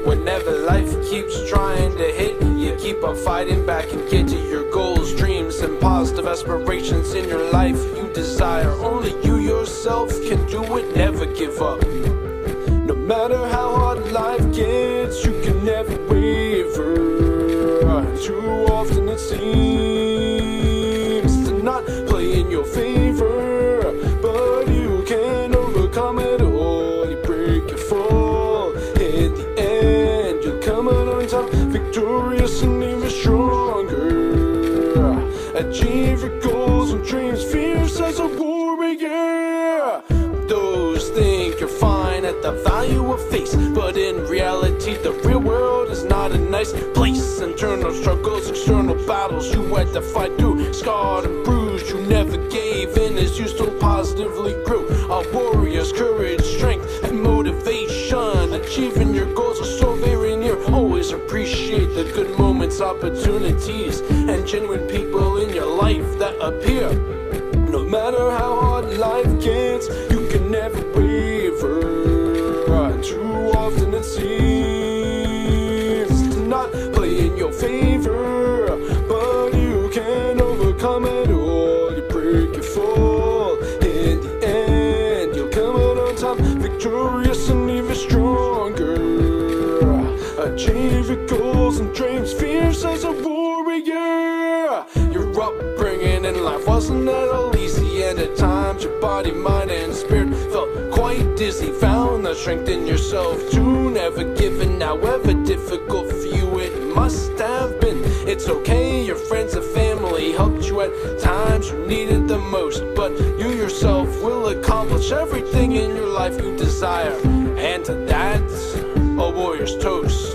Whenever life keeps trying to hit, you keep on fighting back and get to your goals, dreams, and positive aspirations in your life you desire. Only you yourself can do it, never give up. No matter how hard life gets, you can never waver. Too often it seems to not play in your favor, but you can overcome it all. You break, you fall, in the end you'll come out on top, victorious and even stronger. Achieve your goals and dreams, fierce as a warrior. Those think you're fine at the value of face, but in reality the real world is not a nice place. Internal struggles, external battles you had to fight through. Scarred and bruised, you never gave in as you still positively grew. Our warriors, courage, strength, and motivation. Achieving your goals are so very near. Always appreciate the good moments, opportunities, and genuine people in your life that appear. No matter how hard life gets, you can never waver. Too often it seems to not play in your favor, but you can overcome it all. You break, you fall, in the end you'll come out on top, victorious and even stronger. Achieve your goals and dreams, fierce as a warrior. Your upbringing in life wasn't at all easy, and at times your body, mind, and spirit felt quite dizzy. Found the strength in yourself to never give in, however difficult for you it must have been. It's okay, your friends and family helped you at times you needed the most, but you yourself will accomplish everything in your life you desire. And to that, a warrior's toast.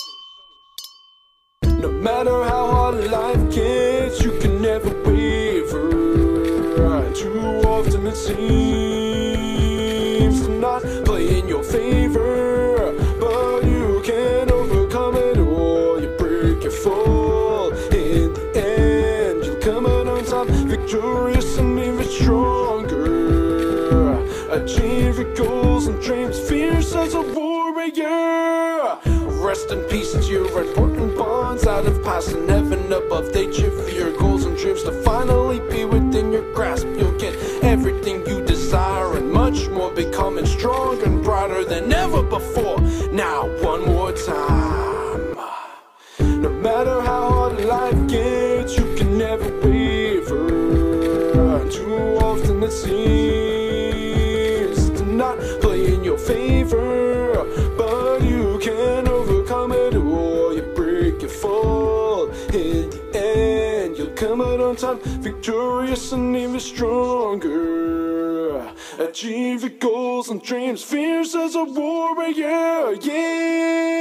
No matter how hard life gets, you can never waver. Too often it seems to not play in your favor, but you can overcome it all. You break, you fall, in the end you'll come out on top, victorious and even stronger. Achieve your goals and dreams, fierce as a warrior. Rest in peace to your important bonds out of past and heaven above. They cheer for your goals and dreams to finally be within your grasp. You'll get everything you desire and much more, becoming stronger and brighter than ever before. Now one more time. No matter how hard life gets, you can never waver. Too often it seems to not play in your favor, but you can overcome it all. You break, you fall, in the end you'll come out on top, victorious and even stronger. Achieve your goals and dreams, fierce as a warrior, yeah.